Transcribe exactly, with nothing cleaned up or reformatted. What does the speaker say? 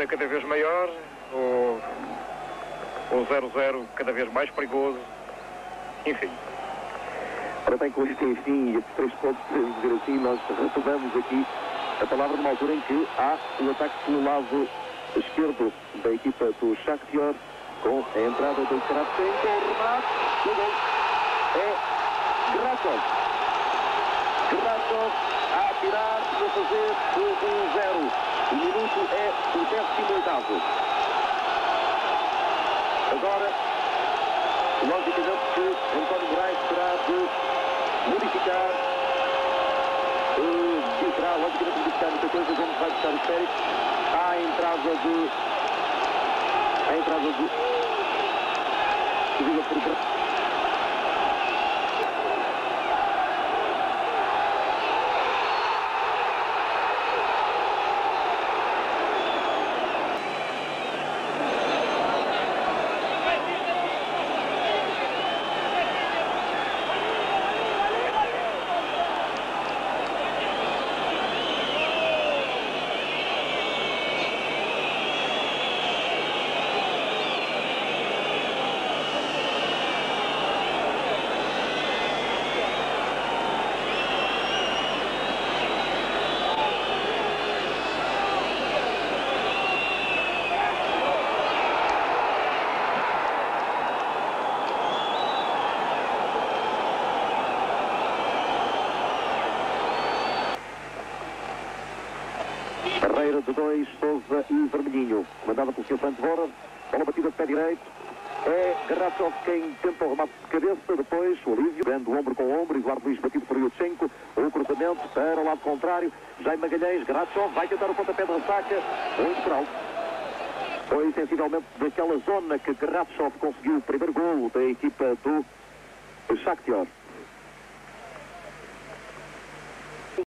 é cada vez maior, o, o zero zero cada vez mais perigoso, enfim. Ora bem, com isto enfim, e estes três pontos, podemos dizer assim, nós retomamos aqui a palavra numa altura em que há o ataque pelo lado esquerdo da equipa do Shakhtar, com a entrada do Kravchenko, o remate, o gol é Grachov. Grachov a atirar e a fazer o um zero. O minuto é o décimo oitavo. Agora, logicamente que António Moraes terá de modificar, uh, terá logicamente de modificar muita coisa, onde vai buscar o Félix. Há a entrada de... a entrada de... seguida por... Barreira de dois, Sousa e Vermelhinho, comandada pelo senhor Franco Bora, bola batida de pé direito, é Grachov quem tenta o remate de cabeça, depois o alívio, dando ombro com ombro, Eduardo Luís batido por Yurchenko, o cruzamento para o lado contrário, Jaime Magalhães, Grachov vai tentar o pontapé de ressaca, muito por alto. Foi sensivelmente daquela zona que Grachov conseguiu o primeiro golo da equipa do Shakhtar.